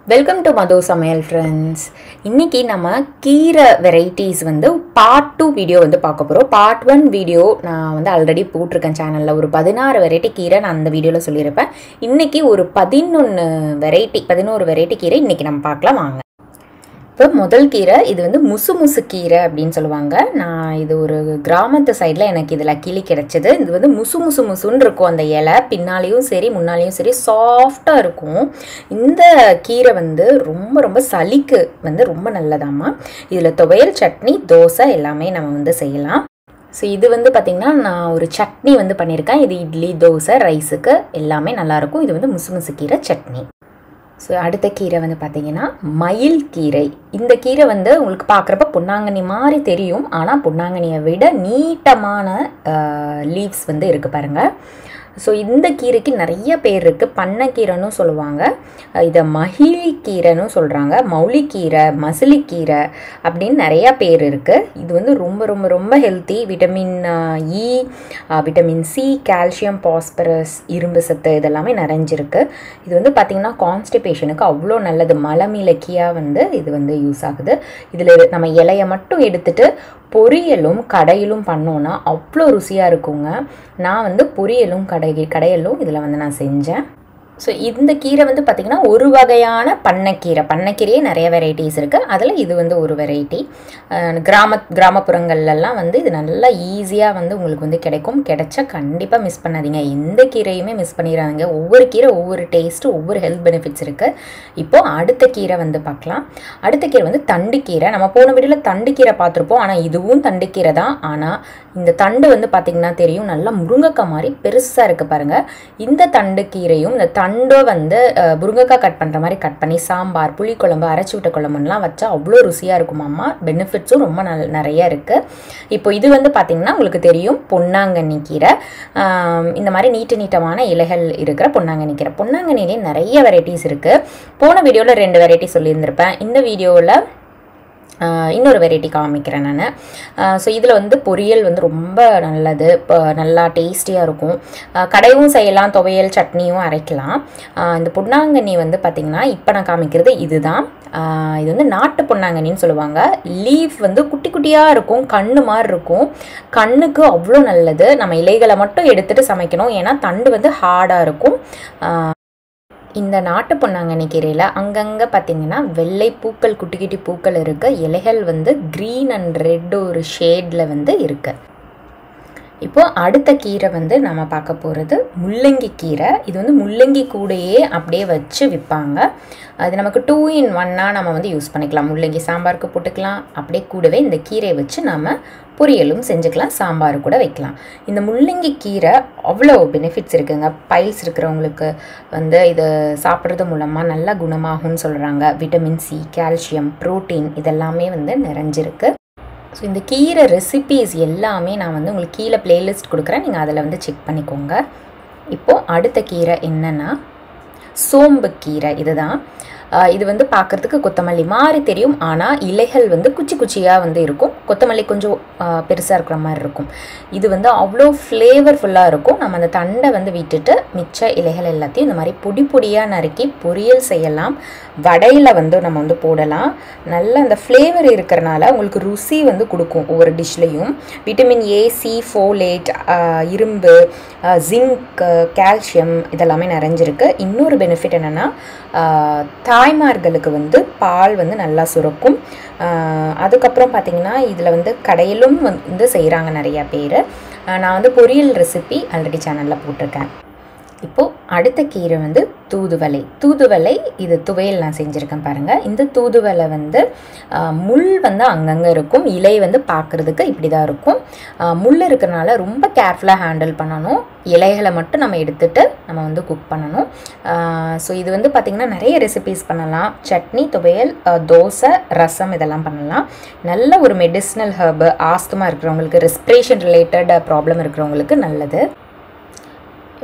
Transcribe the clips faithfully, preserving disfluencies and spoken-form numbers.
Welcome to மது சமையல் friends. இன்றைக்கி நம்ம கீரை வெரைட்டிஸ் வந்து பார்ட் டூ வீடியோ வந்து பார்க்க போகிறோம். பார்ட் ஒன் வீடியோ நான் வந்து ஆல்ரெடி போட்டிருக்கேன் சேனலில். ஒரு பதினாறு வெரைட்டி கீரை நான் அந்த வீடியோவில் சொல்லியிருப்பேன். இன்றைக்கி ஒரு பதினொன்று வெரைட்டி பதினோரு வெரைட்டி கீரை இன்றைக்கி நம்ம பார்க்கலாம் வாங்க. இப்போ முதல் கீரை இது வந்து முசு முசு கீரை அப்படின்னு சொல்லுவாங்க. நான் இது ஒரு கிராமத்து சைடில் எனக்கு இதில் கிளி கிடச்சிது. இது வந்து முசு முசு முசுன்னு இருக்கும். அந்த இலை பின்னாலேயும் சரி முன்னாலேயும் சரி சாஃப்டாக இருக்கும். இந்த கீரை வந்து ரொம்ப ரொம்ப சளிக்கு வந்து ரொம்ப நல்லதாம்மா. இதில் துவையல், சட்னி, தோசை எல்லாமே நம்ம வந்து செய்யலாம். ஸோ இது வந்து பார்த்திங்கன்னா நான் ஒரு சட்னி வந்து பண்ணியிருக்கேன். இது இட்லி, தோசை, ரைஸுக்கு எல்லாமே நல்லாயிருக்கும். இது வந்து முசு முசு கீரை சட்னி. ஸோ அடுத்த கீரை வந்து பார்த்திங்கன்னா மயில் கீரை. இந்த கீரை வந்து உங்களுக்கு பார்க்குறப்ப பொன்னாங்கண்ணி மாதிரி தெரியும். ஆனால் பொன்னாங்கண்ணியை விட நீட்டமான லீவ்ஸ் வந்து இருக்குது பாருங்கள். ஸோ இந்த கீரைக்கு நிறைய பேர் இருக்குது. பண்ணைக்கீரைன்னு சொல்லுவாங்க, இதை மகிழிக்கீரைன்னு சொல்கிறாங்க, மௌலிக்கீரை, மசிலிக்கீரை அப்படின்னு நிறையா பேர் இருக்குது. இது வந்து ரொம்ப ரொம்ப ரொம்ப healthy. Vitamin E, vitamin C, calcium, phosphorus, இரும்பு சத்து இதெல்லாமே நிறைஞ்சிருக்கு. இது வந்து பார்த்திங்கன்னா கான்ஸ்டிபேஷனுக்கு அவ்வளோ நல்லது. மலமிளக்கியாக வந்து இது வந்து யூஸ் ஆகுது. இதில் நம்ம இலையை மட்டும் எடுத்துகிட்டு பொரியலும் கடையிலும் பண்ணோன்னா அவ்வளோ ருசியாக இருக்குங்க. நான் வந்து பொரியலும் கடை கடையலும் இதில் வந்து நான் செஞ்சேன். ஸோ இந்த கீரை வந்து பார்த்திங்கன்னா ஒரு வகையான பண்ணைக்கீரை. பண்ணைக்கீரையே நிறைய வெரைட்டிஸ் இருக்குது. அதில் இது வந்து ஒரு வெரைட்டி. கிராம கிராமப்புறங்கள்லாம் வந்து இது நல்லா ஈஸியாக வந்து உங்களுக்கு வந்து கிடைக்கும். கிடைச்சா கண்டிப்பாக மிஸ் பண்ணாதீங்க. எந்த கீரையுமே மிஸ் பண்ணிடாதீங்க. ஒவ்வொரு கீரை ஒவ்வொரு டேஸ்ட்டு, ஒவ்வொரு ஹெல்த் பெனிஃபிட்ஸ் இருக்குது. இப்போது அடுத்த கீரை வந்து பார்க்கலாம். அடுத்த கீரை வந்து தண்டுக்கீரை. நம்ம போன வீடியோவில் தண்டுக்கீரை பார்த்துருப்போம். ஆனால் இதுவும் தண்டுக்கீரை தான். ஆனால் இந்த தண்டு வந்து பார்த்திங்கன்னா தெரியும், நல்லா முருங்கைக்காய் மாதிரி பெருசாக இருக்குது பாருங்கள். இந்த தண்டுக்கீரையும் இந்த தண்டோ வந்து முருங்கைக்காய் கட் பண்ணுற மாதிரி கட் பண்ணி சாம்பார், புளிக்குழம்பு, அரைச்சி விட்ட குழம்புலாம் வச்சா அவ்வளோ ருசியாக இருக்குமாம்மா. பெனிஃபிட்ஸும் ரொம்ப நல் நிறைய இருக்குது. இப்போ இது வந்து பார்த்திங்கன்னா உங்களுக்கு தெரியும் பொன்னாங்கண்ணி கீரை. இந்த மாதிரி நீட்ட நீட்டமான இலைகள் இருக்கிற பொன்னாங்கண்ணி கீரை. பொன்னாங்கண்ணிலே நிறைய வெரைட்டிஸ் இருக்குது. போன வீடியோவில் ரெண்டு வெரைட்டி சொல்லியிருந்திருப்பேன். இந்த வீடியோவில் இன்னொரு வெரைட்டி காமிக்கிறேன் நான். ஸோ இதில் வந்து பொரியல் வந்து ரொம்ப நல்லது, இப்போ நல்லா டேஸ்டியாக இருக்கும். கடையும் செய்யலாம், துவையல் சட்னியும் அரைக்கலாம். இந்த பொன்னாங்கண்ணி வந்து பார்த்திங்கன்னா இப்போ நான் காமிக்கிறது இதுதான். இது வந்து நாட்டு பொன்னாங்கண்ணின்னு சொல்லுவாங்க. லீஃப் வந்து குட்டி குட்டியாக இருக்கும், கண்ணு மாதிரி இருக்கும். கண்ணுக்கு அவ்வளோ நல்லது. நம்ம இலைகளை மட்டும் எடுத்துகிட்டு சமைக்கணும், ஏன்னா தண்டு வந்து ஹார்டாக இருக்கும். இந்த நாட்டு பொன்னாங்கண்ணி கீரையில் அங்கங்கே பார்த்திங்கன்னா வெள்ளை பூக்கள், குட்டி குட்டி பூக்கள் இருக்குது. இலைகள் வந்து க்ரீன் அண்ட் ரெட் ஒரு ஷேடில் வந்து இருக்குது. இப்போது அடுத்த கீரை வந்து நம்ம பார்க்க போகிறது முள்ளங்கி கீரை. இது வந்து முள்ளங்கி கூடையே அப்படியே வச்சு விற்பாங்க. அது நமக்கு டூ இன் ஒன்னாக நம்ம வந்து யூஸ் பண்ணிக்கலாம். முள்ளங்கி சாம்பாருக்கு போட்டுக்கலாம், அப்படியே கூடவே இந்த கீரையை வச்சு நம்ம பொரியலும் செஞ்சுக்கலாம், சாம்பார் கூட வைக்கலாம். இந்த முள்ளங்கி கீரை அவ்வளோ பெனிஃபிட்ஸ் இருக்குங்க. பைல்ஸ் இருக்கிறவங்களுக்கு வந்து இது சாப்பிட்றது மூலமாக நல்லா குணமாகும்னு சொல்கிறாங்க. விட்டமின் சி, கால்சியம், ப்ரோட்டீன் இதெல்லாமே வந்து நிறைஞ்சிருக்கு. ஸோ இந்த கீரை ரெசிபீஸ் எல்லாமே நான் வந்து உங்களுக்கு கீழே பிளேலிஸ்ட் கொடுக்குறேன், நீங்கள் அதில் வந்து செக் பண்ணிக்கோங்க. இப்போது அடுத்த கீரை என்னென்னா சோம்பு கீரை. இதுதான். இது வந்து பார்க்குறதுக்கு கொத்தமல்லி மாதிரி தெரியும், ஆனால் இலைகள் வந்து குச்சி குச்சியாக வந்து இருக்கும். கொத்தமல்லி கொஞ்சம் பெருசாக இருக்கிற மாதிரி இருக்கும். இது வந்து அவ்வளோ ஃப்ளேவர்ஃபுல்லாக இருக்கும். நம்ம அந்த தண்டை வந்து விட்டுட்டு மிச்ச இலைகள் எல்லாத்தையும் இந்த மாதிரி பொடி பொடியாக நறுக்கி பொரியல் செய்யலாம். வடையில் வந்து நம்ம வந்து போடலாம். நல்ல அந்த ஃப்ளேவர் இருக்கிறனால உங்களுக்கு ருசி வந்து கொடுக்கும் ஒவ்வொரு டிஷ்லேயும். விட்டமின் ஏ, சி, ஃபோலேட், இரும்பு, ஜிங்க், கால்சியம் இதெல்லாமே நிறைஞ்சிருக்கு. இன்னொரு பெனிஃபிட் என்னென்னா தாய்மார்களுக்கு வந்து பால் வந்து நல்லா சுரக்கும். அதுக்கப்புறம் பார்த்திங்கன்னா இதில் வந்து கடையிலும் வந்து செய்கிறாங்க நிறையா பேர். நான் வந்து பொரியல் ரெசிபி ஆல்ரெடி சேனலில் போட்டிருக்கேன். இப்போது அடுத்த கீரை வந்து தூதுவளை. தூதுவளை இது துவையல் நான் செஞ்சுருக்கேன் பாருங்கள். இந்த தூதுவளை வந்து முள் வந்து அங்கங்கே இருக்கும். இலை வந்து பார்க்குறதுக்கு இப்படி தான் இருக்கும். முள் இருக்கிறனால ரொம்ப கேர்ஃபுல்லாக ஹேண்டில் பண்ணணும். இலைகளை மட்டும் நம்ம எடுத்துகிட்டு நம்ம வந்து குக் பண்ணணும். ஸோ இது வந்து பார்த்திங்கன்னா நிறைய ரெசிபீஸ் பண்ணலாம். சட்னி, துவையல், தோசை, ரசம் இதெல்லாம் பண்ணலாம். நல்ல ஒரு மெடிசினல் ஹர்பு. ஆஸ்துமா இருக்கிறவங்களுக்கு, ரெஸ்பிரேஷன் ரிலேட்டட் ப்ராப்ளம் இருக்கிறவங்களுக்கு நல்லது.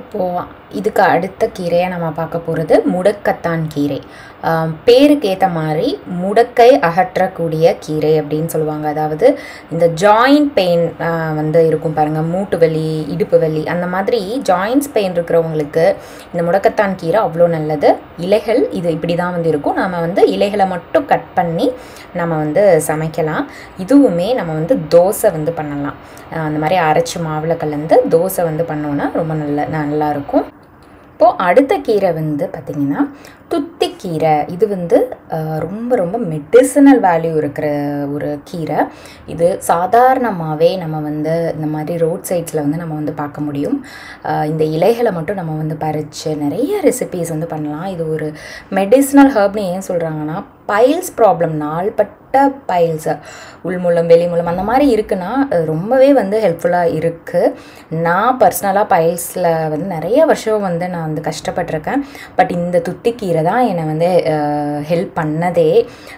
இப்போது இதுக்கு அடுத்த கீரையை நம்ம பார்க்க போகிறது முடக்கத்தான் கீரை. பேருக்கு ஏற்ற மாதிரி முடக்கை அகற்றக்கூடிய கீரை அப்படின்னு சொல்லுவாங்க. அதாவது இந்த ஜாயிண்ட் பெயின் வந்து இருக்கும் பாருங்கள், மூட்டு வலி, இடுப்பு வலி, அந்த மாதிரி ஜாயின்ட்ஸ் பெயின் இருக்கிறவங்களுக்கு இந்த முடக்கத்தான் கீரை அவ்வளோ நல்லது. இலைகள் இது இப்படி தான் வந்து இருக்கும். நம்ம வந்து இலைகளை மட்டும் கட் பண்ணி நம்ம வந்து சமைக்கலாம். இதுவுமே நம்ம வந்து தோசை வந்து பண்ணலாம். அந்த மாதிரி அரைச்சி மாவில் கலந்து தோசை வந்து பண்ணோன்னா ரொம்ப நல்ல நல்லாயிருக்கும். இப்போது அடுத்த கீரை வந்து பார்த்திங்கன்னா துத்திக்கீரை. இது வந்து ரொம்ப ரொம்ப மெடிசனல் வேல்யூ இருக்கிற ஒரு கீரை. இது சாதாரணமாகவே நம்ம வந்து இந்த மாதிரி ரோட் சைட்ஸில் வந்து நம்ம வந்து பார்க்க முடியும். இந்த இலைகளை மட்டும் நம்ம வந்து பறித்து நிறைய ரெசிபீஸ் வந்து பண்ணலாம். இது ஒரு மெடிசனல் ஹர்ப்னு ஏன் சொல்கிறாங்கன்னா, பைல்ஸ் ப்ராப்ளம், நாள்பட்ட பைல்ஸ், உள்மூலம் வெளிமூலம் அந்த மாதிரி இருக்குன்னா ரொம்பவே வந்து ஹெல்ப்ஃபுல்லாக இருக்குது. நான் பர்சனலாக பைல்ஸில் வந்து நிறைய வருஷம் வந்து நான் வந்து கஷ்டப்பட்டிருக்கேன். பட் இந்த துத்திக்கீரை தான் என்னை வந்து ஹெல்ப் பண்ணதே.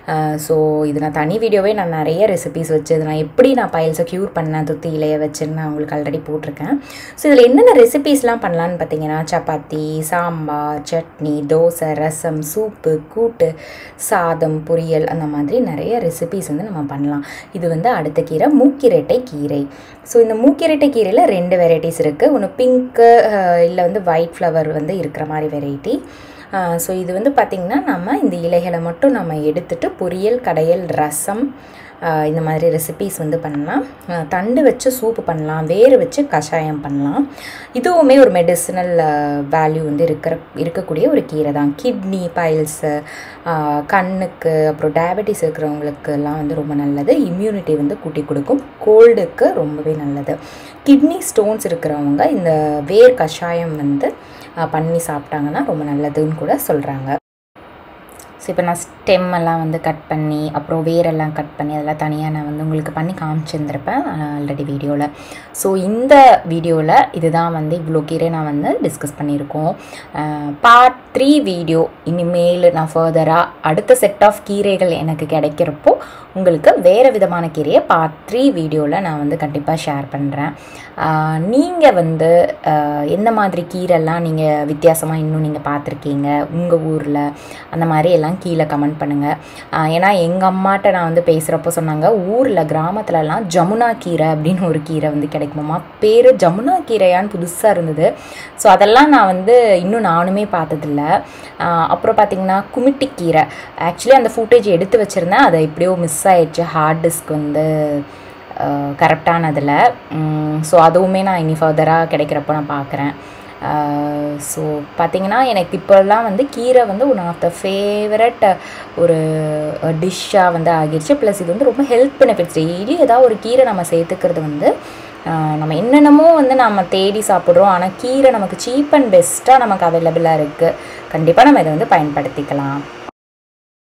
ஸோ இது நான் தனி வீடியோவே நான் நிறைய ரெசிபீஸ் வச்சு இது நான் எப்படி நான் பைல்ஸை க்யூர் பண்ணேன் துத்தி இலையை வச்சுன்னு நான் உங்களுக்கு ஆல்ரெடி போட்டிருக்கேன். ஸோ இதில் என்னென்ன ரெசிபீஸ்லாம் பண்ணலான்னு பார்த்தீங்கன்னா, சப்பாத்தி, சாம்பார், சட்னி, தோசை, ரசம், சூப்பு, கூட்டு, சாதம், பொரியல், அந்த மாதிரி நிறைய ரெசிபீஸ் வந்து நம்ம பண்ணலாம். இது வந்து அடுத்த கீரை மூக்கிரட்டை கீரை. ஸோ இந்த மூக்கிரட்டை கீரையில் ரெண்டு வெரைட்டிஸ் இருக்குது. ஒன்று பிங்க்கு இல்லை வந்து ஒயிட் ஃப்ளவர் வந்து இருக்கிற மாதிரி வெரைட்டி. ஸோ இது வந்து பார்த்திங்கன்னா நம்ம இந்த இலைகளை மட்டும் நம்ம எடுத்துகிட்டு பொரியல், கடையல், ரசம், இந்த மாதிரி ரெசிபீஸ் வந்து பண்ணலாம். தண்டு வச்சு சூப்பு பண்ணலாம், வேறு வச்சு கஷாயம் பண்ணலாம். இதுவுமே ஒரு மெடிசினல் வேல்யூ வந்து இருக்கிற இருக்கக்கூடிய ஒரு கீரை தான். கிட்னி, பைல்ஸு, கண்ணுக்கு, அப்புறம் டயபெட்டிஸ் இருக்கிறவங்களுக்கெல்லாம் வந்து ரொம்ப நல்லது. இம்யூனிட்டி வந்து கூட்டி கொடுக்கும். கோல்டுக்கு ரொம்பவே நல்லது. கிட்னி ஸ்டோன்ஸ் இருக்கிறவங்க இந்த வேர் கஷாயம் வந்து பண்ணி சாப்பிட்டாங்கன்னா ரொம்ப நல்லதுன்னு கூட சொல்கிறாங்க. ஸோ இப்போ நான் ஸ்டெம் எல்லாம் வந்து கட் பண்ணி அப்புறம் வேரெல்லாம் கட் பண்ணி அதெல்லாம் தனியாக நான் வந்து உங்களுக்கு பண்ணி காமிச்சிருந்துருப்பேன் ஆல்ரெடி வீடியோவில். ஸோ இந்த வீடியோவில் இதுதான் வந்து இவ்வளோ கீரை நான் வந்து டிஸ்கஸ் பண்ணியிருக்கோம். பார்ட் த்ரீ வீடியோ இனிமேல் நான் ஃபர்தராக அடுத்த செட் ஆஃப் கீரைகள் எனக்கு கிடைக்கிறப்போ உங்களுக்கு வேறு விதமான கீரையை பார்ட் த்ரீ வீடியோவில் நான் வந்து கண்டிப்பாக ஷேர் பண்ணுறேன். நீங்கள் வந்து எந்த மாதிரி கீரைலாம் நீங்கள் வித்தியாசமாக இன்னும் நீங்கள் பார்த்துருக்கீங்க உங்கள் ஊரில், அந்த மாதிரி எல்லாம் கீழே கமெண்ட் பண்ணுங்கள். ஏன்னா எங்கள் அம்மாட்ட நான் வந்து பேசுகிறப்போ சொன்னாங்க, ஊரில் கிராமத்துலலாம் ஜமுனா கீரை அப்படின்னு ஒரு கீரை வந்து கிடைக்குமாம்மா. பேர் ஜமுனா கீரையான்னு புதுசாக இருந்தது. ஸோ அதெல்லாம் நான் வந்து இன்னும் நானுமே பார்த்ததில்ல. அப்புறம் பார்த்திங்கன்னா குமிட்டிக்கீரை, ஆக்சுவலி அந்த ஃபுட்டேஜ் எடுத்து வச்சுருந்தேன், அதை எப்படியோ மிஸ் ஆயிடுச்சு ஹார்ட் டிஸ்க் வந்து கரெக்டானதில். ஸோ அதுவுமே நான் இனி ஃபர்தராக கிடைக்கிறப்போ நான் பார்க்குறேன். ஸோ பார்த்திங்கன்னா எனக்கு இப்போல்லாம் வந்து கீரை வந்து ஒன் ஆஃப் த ஃபேவரட் ஒரு டிஷ்ஷாக வந்து ஆகிடுச்சு. ப்ளஸ் இது வந்து ரொம்ப ஹெல்த் பெனிஃபிட்ஸ். டெய்லி ஏதாவது ஒரு கீரை நம்ம சேர்த்துக்கிறது வந்து நம்ம என்னென்னமோ வந்து நம்ம தேடி சாப்பிட்றோம். ஆனால் கீரை நமக்கு சீப் அண்ட் பெஸ்ட்டாக நமக்கு அவைலபிளாக இருக்குது. கண்டிப்பாக நம்ம இதை வந்து பயன்படுத்திக்கலாம்.